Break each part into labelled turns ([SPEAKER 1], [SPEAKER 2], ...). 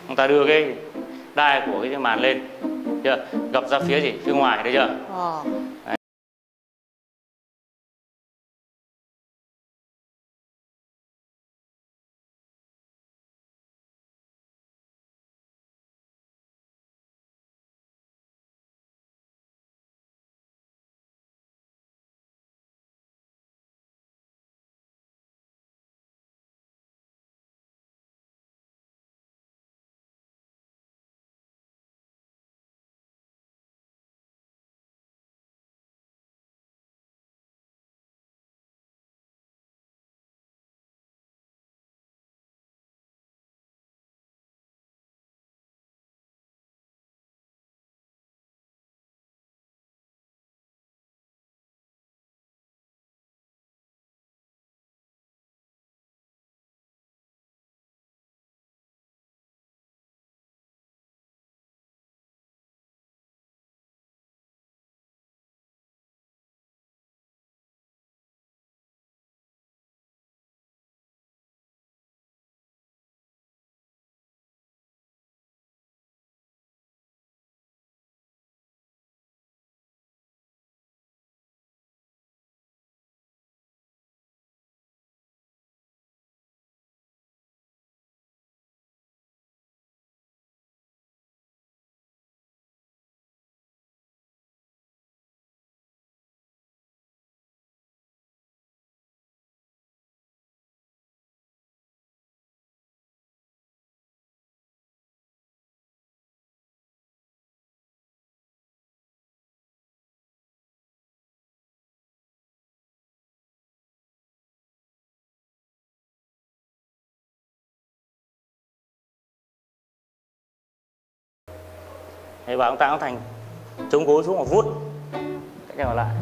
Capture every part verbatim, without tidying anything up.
[SPEAKER 1] chúng ta đưa cái đai của cái màn lên, chưa, gập ra phía gì, phía ngoài, đấy chưa?
[SPEAKER 2] Ờ.
[SPEAKER 1] Đấy. Đấy, và chúng ta cũng thành chống gối xuống một vút, cạnh chân còn lại.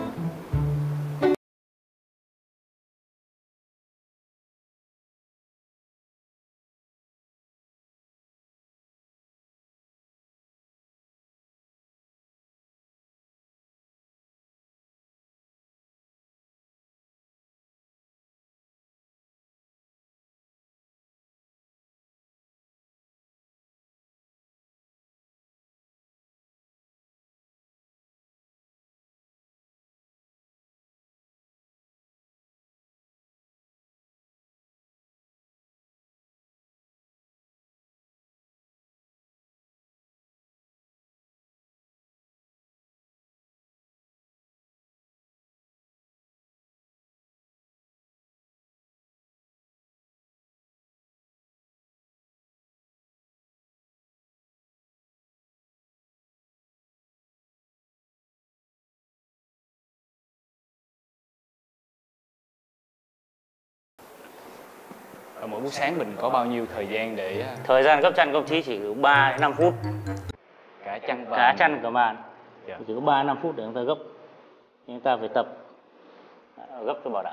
[SPEAKER 3] Ở mỗi buổi sáng mình có bao nhiêu thời gian để
[SPEAKER 1] Thời gian gấp chăn công chí chỉ có ba đến năm phút.
[SPEAKER 3] cả chăn và
[SPEAKER 1] Cả chăn cả màn.
[SPEAKER 3] Dạ.
[SPEAKER 1] Chỉ có ba đến năm phút để chúng ta gấp. Chúng ta phải tập gấp cho bảo đảm.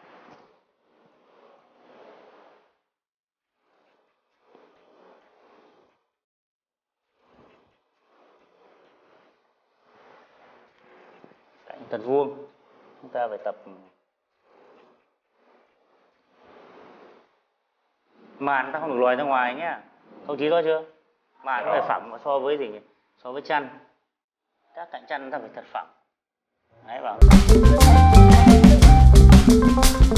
[SPEAKER 1] Cạnh thật vuông. Chúng ta phải tập màn, ta không được lòi ra ngoài nhé. Không chí đó chưa? Màn nó phải phẳng so với gì nhỉ? So với chăn. Các cạnh chăn ta phải thật phẳng. Đấy vào.